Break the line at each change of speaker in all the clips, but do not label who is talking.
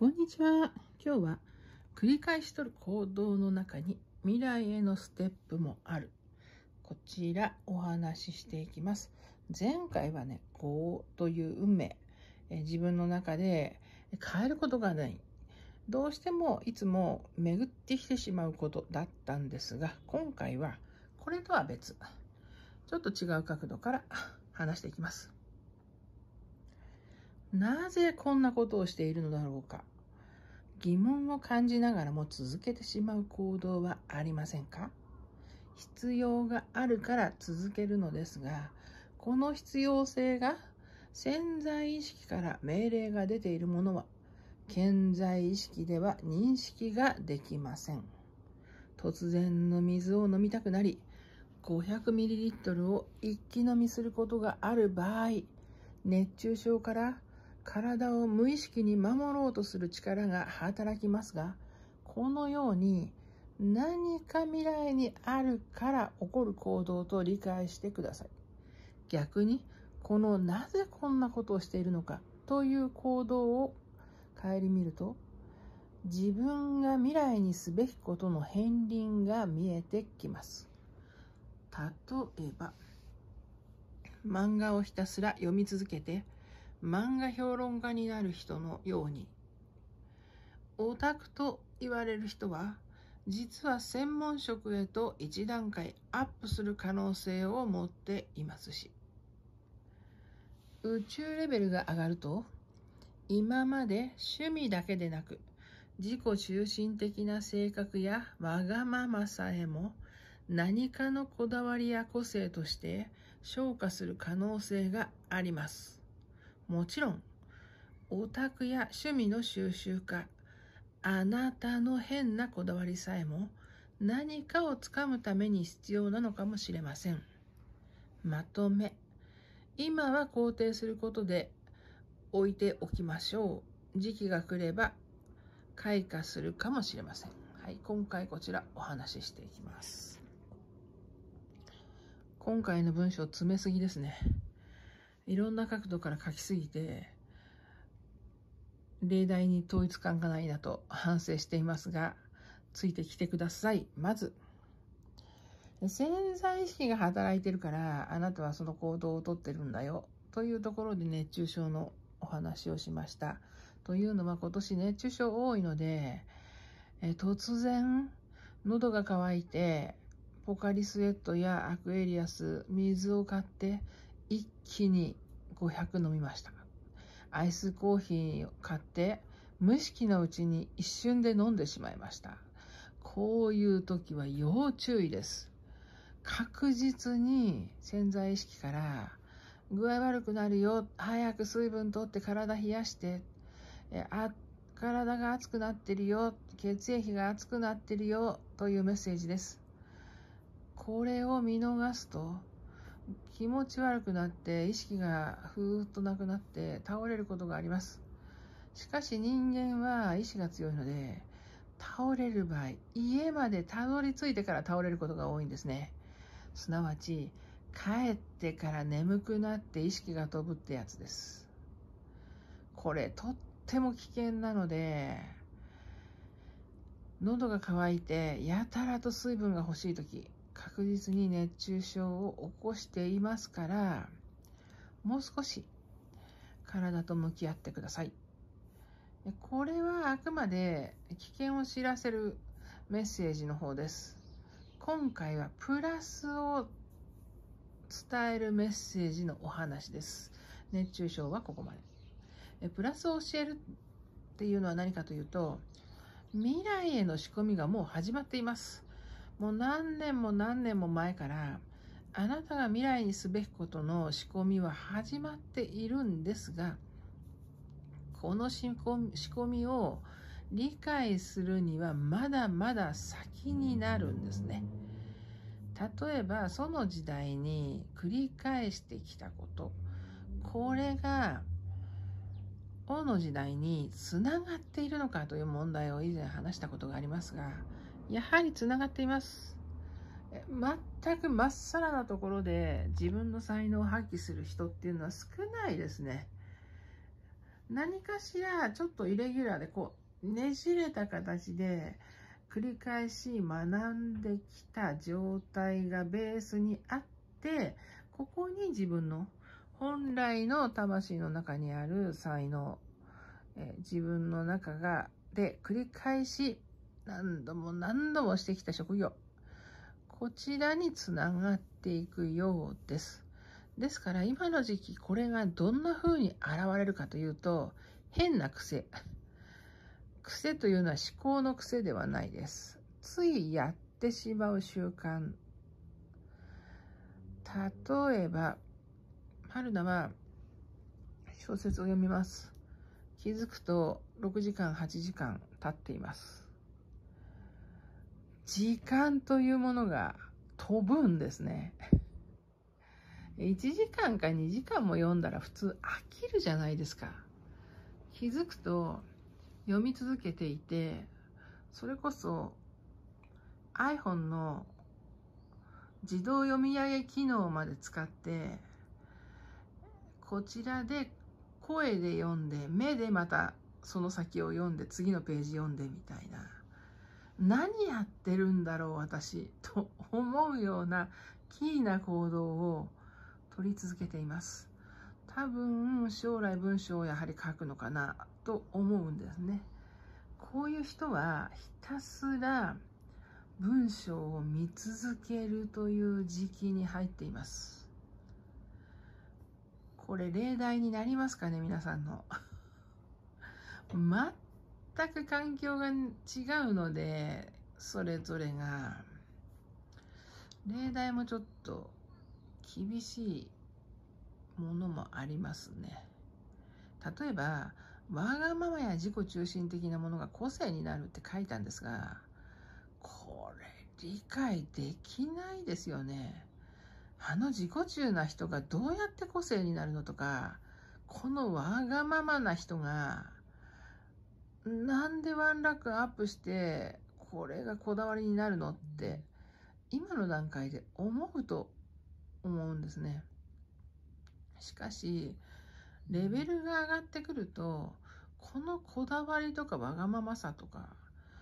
こんにちは。今日は繰り返しとる行動の中に未来へのステップもある。こちらお話ししていきます。前回はね、業という運命、自分の中で変えることがない。どうしてもいつも巡ってきてしまうことだったんですが、今回はこれとは別。ちょっと違う角度から話していきます。なぜこんなことをしているのだろうか。疑問を感じながらも続けてしまう行動はありませんか？必要があるから続けるのですが、この必要性が潜在意識から命令が出ているものは、顕在意識では認識ができません。突然の水を飲みたくなり、500ml を一気飲みすることがある場合、熱中症から体を無意識に守ろうとする力が働きますが、このように何か未来にあるから起こる行動と理解してください。逆に、このなぜこんなことをしているのかという行動を顧みると、自分が未来にすべきことの片鱗が見えてきます。例えば、漫画をひたすら読み続けて、漫画評論家になる人のように、オタクと言われる人は、実は専門職へと一段階アップする可能性を持っていますし、宇宙レベルが上がると、今まで趣味だけでなく、自己中心的な性格やわがままさえも何かのこだわりや個性として昇華する可能性があります。もちろん、オタクや趣味の収集家、あなたの変なこだわりさえも何かをつかむために必要なのかもしれません。まとめ。今は肯定することで置いておきましょう。時期が来れば開花するかもしれません。はい、今回こちらお話ししていきます。今回の文章詰めすぎですね。いろんな角度から書きすぎて、例題に統一感がないなと反省していますが、ついてきてください。まず、潜在意識が働いてるから、あなたはその行動をとってるんだよ。というところで熱中症のお話をしました。というのは今年熱中症多いので、突然喉が渇いて、ポカリスエットやアクエリアス、水を買って一気に500飲みました。アイスコーヒーを買って無意識のうちに一瞬で飲んでしまいました。こういう時は要注意です。確実に潜在意識から具合悪くなるよ、早く水分取って体冷やして、体が熱くなってるよ、血液が熱くなってるよというメッセージです。これを見逃すと気持ち悪くなって意識がふーっとなくなって倒れることがあります。しかし人間は意志が強いので、倒れる場合、家までたどり着いてから倒れることが多いんですね。すなわち、帰ってから眠くなって意識が飛ぶってやつです。これとっても危険なので、喉が渇いてやたらと水分が欲しいとき、確実に熱中症を起こしていますから、もう少し体と向き合ってください。これはあくまで危険を知らせるメッセージの方です。今回はプラスを伝えるメッセージのお話です。熱中症はここまで。プラスを教えるっていうのは何かというと、未来への仕込みがもう始まっています。もう何年も何年も前から、あなたが未来にすべきことの仕込みは始まっているんですが、この仕込みを理解するにはまだまだ先になるんですね。例えば、その時代に繰り返してきたこと、これが、王の時代につながっているのかという問題を以前話したことがありますが、やはりつながっています。全くまっさらなところで自分の才能を発揮する人っていうのは少ないですね。 何かしらちょっとイレギュラーでこうねじれた形で繰り返し学んできた状態がベースにあって、ここに自分の本来の魂の中にある才能、自分の中で繰り返し何度も何度もしてきた職業、こちらにつながっていくようです。ですから今の時期これがどんな風に現れるかというと、変な癖。癖というのは思考の癖ではないです。ついやってしまう習慣。例えば、春菜は小説を読みます。気づくと6時間、8時間経っています。時間というものが飛ぶんですね。1時間か2時間も読んだら普通飽きるじゃないですか。気づくと読み続けていて、それこそ iPhone の自動読み上げ機能まで使って、こちらで声で読んで、目でまたその先を読んで、次のページ読んでみたいな。何やってるんだろう私と思うようなキーな行動を取り続けています。多分将来文章をやはり書くのかなと思うんですね。こういう人はひたすら文章を見続けるという時期に入っています。これ例題になりますかね、皆さんの。全く環境が違うので、それぞれが。例題もちょっと厳しいものもありますね。例えば、わがままや自己中心的なものが個性になるって書いたんですが、これ理解できないですよね。自己中な人がどうやって個性になるのとか、このわがままな人がなんでワンランクアップしてこれがこだわりになるのって今の段階で思うと思うんですね。しかしレベルが上がってくると、このこだわりとかわがままさとか、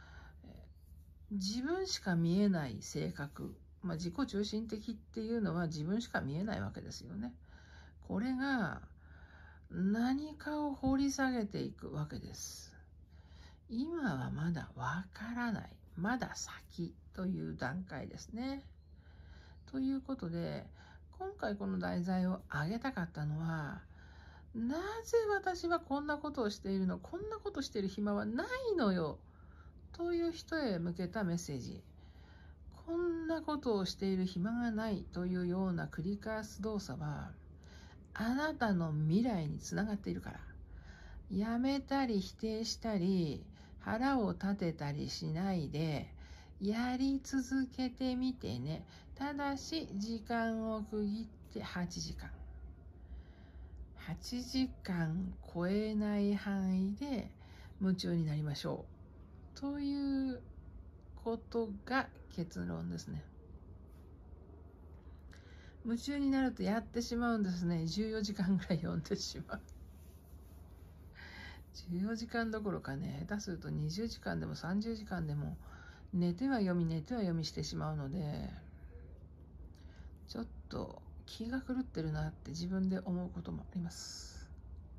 自分しか見えない性格、自己中心的っていうのは自分しか見えないわけですよね。これが何かを掘り下げていくわけです。今はまだわからない。まだ先という段階ですね。ということで、今回この題材を挙げたかったのは、なぜ私はこんなことをしているの？こんなことしている暇はないのよ。という人へ向けたメッセージ。こんなことをしている暇がないというような繰り返す動作は、あなたの未来につながっているから。やめたり否定したり、腹を立てたりしないで、やり続けてみてね。ただし、時間を区切って8時間。8時間超えない範囲で夢中になりましょう。ということが結論ですね。夢中になるとやってしまうんですね。14時間ぐらい読んでしまう。14時間どころかね、下手すると20時間でも30時間でも寝ては読みしてしまうので、ちょっと気が狂ってるなって自分で思うこともあります。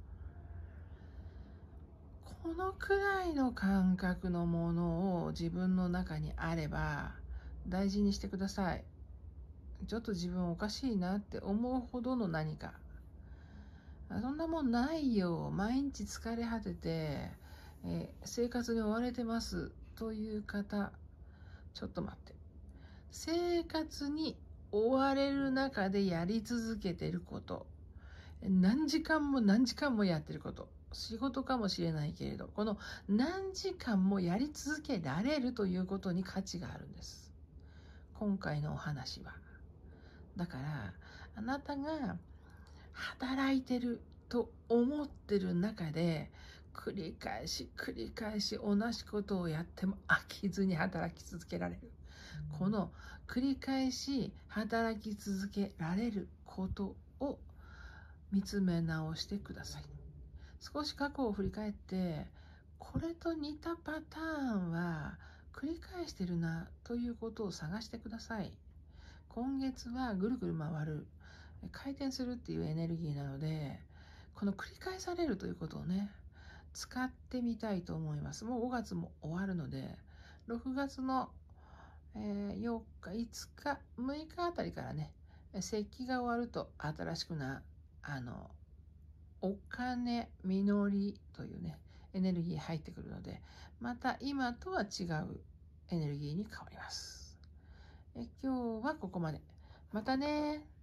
このくらいの感覚のものを自分の中にあれば大事にしてください。ちょっと自分おかしいなって思うほどの何か。そんなもんないよ。毎日疲れ果てて、生活に追われてますという方、ちょっと待って。生活に追われる中でやり続けていること、何時間もやってること、仕事かもしれないけれど、この何時間もやり続けられるということに価値があるんです。今回のお話は。だから、あなたが働いてると思ってる中で、繰り返し同じことをやっても飽きずに働き続けられる。この繰り返し働き続けられることを見つめ直してください。 少し過去を振り返って、これと似たパターンは繰り返してるなということを探してください。今月はぐるぐる回る、回転するっていうエネルギーなので、この繰り返されるということをね、使ってみたいと思います。もう5月も終わるので、6月の4日、5日、6日あたりからね、節気が終わると新しくお金、実りというね、エネルギー入ってくるので、また今とは違うエネルギーに変わります。今日はここまで。またね。